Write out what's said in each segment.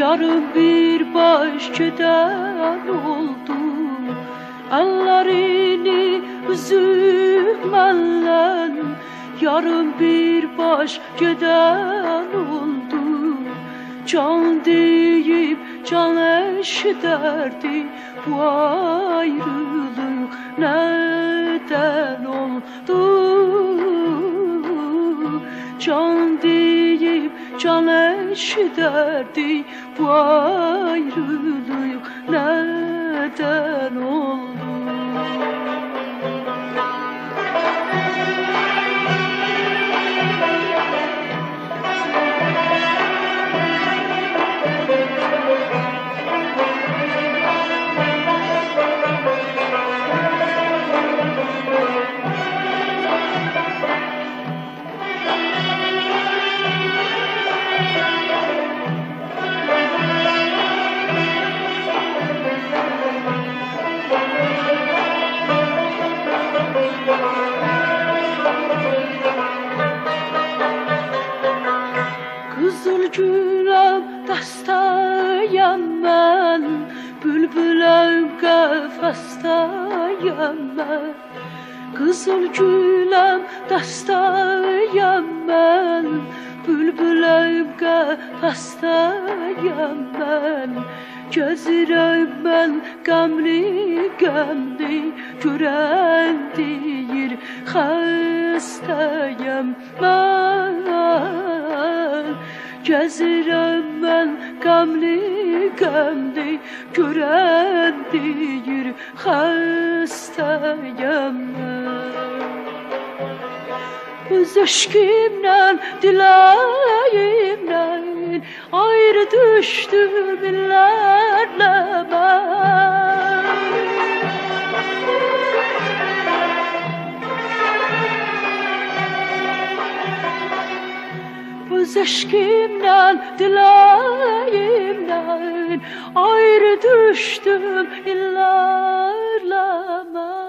yarım bir baş geden oldu. Ellerini üzümellen, yarım bir baş geden oldu. Can deyip can eşderdi, bu ayrılık neden oldu? Can deyip can eşderdi, bu ayrılık neden oldu? Kızıl gülüm dastayım ben, bülbülüm kafestayım ben. Kızıl gülüm dastayım ben, bülbülüm kafestayım ben. Gözürüm ben gamli gamli, gören deyir hastayım ben. Gözürüm ben gamli gamli, gören deyir hastayım ben. Öz aşkımla, diləyimlə ayrı düştüm illərlə mən. Öz aşkımla, diləyimlə ayrı düştüm illərlə mən.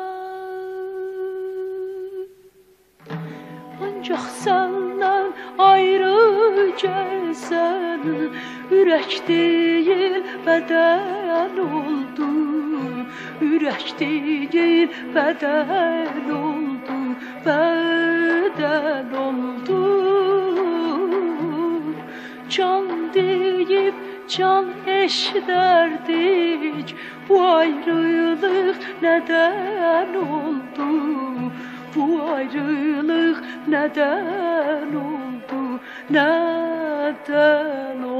Ancaq səndən ayrı gəlsən, ürək deyil bədən oldu. Ürək deyil bədən oldu, bədən oldu. Can deyib can eşderdik, bu ayrılık neden oldu? Bu ayrılık neden oldu? Neden oldu?